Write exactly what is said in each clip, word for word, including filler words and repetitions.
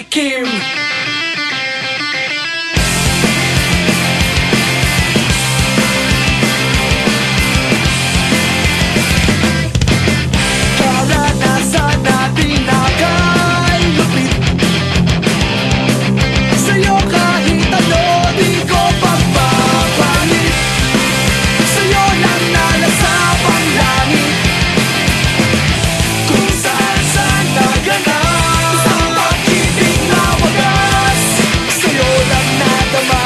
tikim. Karanasan natin nakalupit sa'yo kahit ano di ko pagpapalit. Sa'yo lang nalasa pang langit kung saan-saan naganap. Isang pag-ibig na wagas sa'yo lang nadama.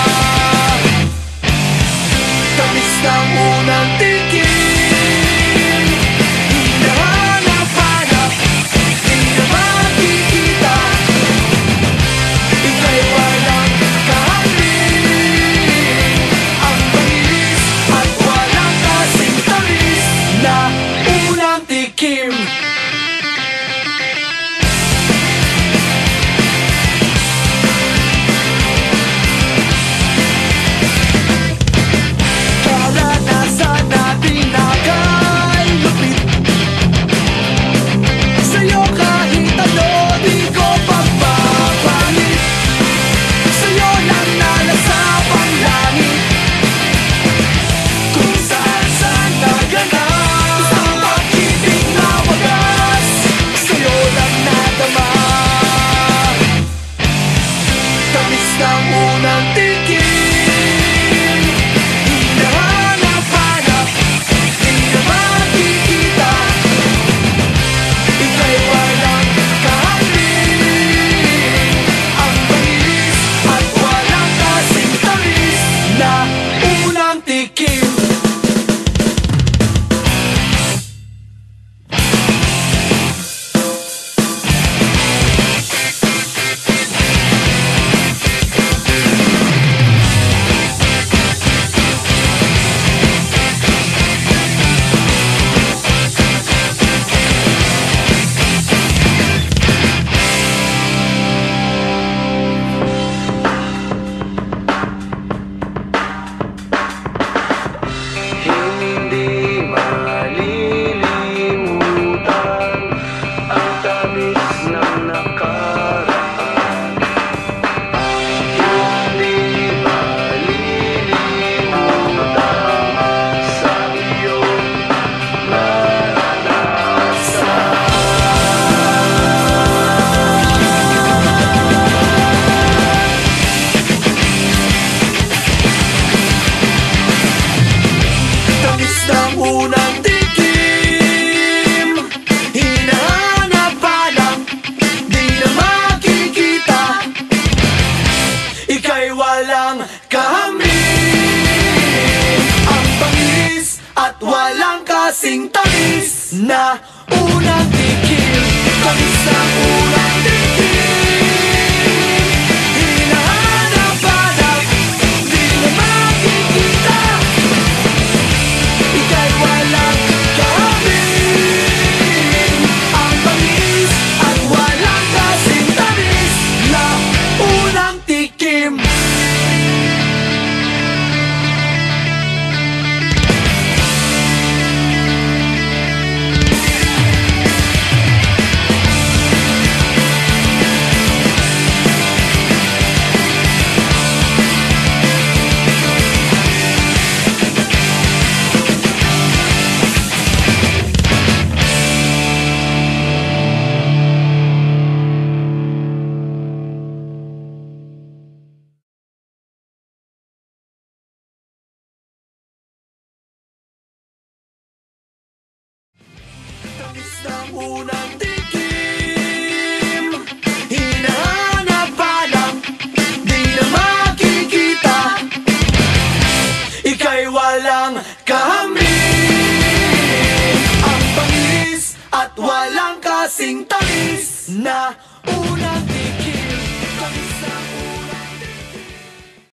Tamis ng unang tikim, hinahanap-hanap, di na makikita. Ika'y walang kahambing, ang bangis at walang kasing tamis na unang tikim. Karanasan natin nakalupit sa'yo kahit ano di ko pagpapalit. Sa'yo lang nalasa pang langit kung saan-saan naganap. Isang pag-ibig na wagas sa'yo lang nadama. Tamis ng unang tikim, hinahanap-hanap, di na makikita. Ika'y walang kahambing, ang bangis at walang kasing tamis na unang tikim. Hindi malilimutan ang tamis ng nakaraan. Hindi malilimutan sa iyong naranasan. Tamis ng unang tikim, hinahanap-hanap, di na makikita. Ika'y walang kahambing, ang bangis at walang kasing tamis na unang tikim. Tamis ng unang tikim, hinahanap-hanap, di na makikita. Ika'y walang kahambing, ang bangis at walang kasing tamis na unang tikim. Tamis ng unang tikim, hinahanap-hanap, di na makikita. Ika'y walang kahambing, ang bangis at walang kasing tamis na unang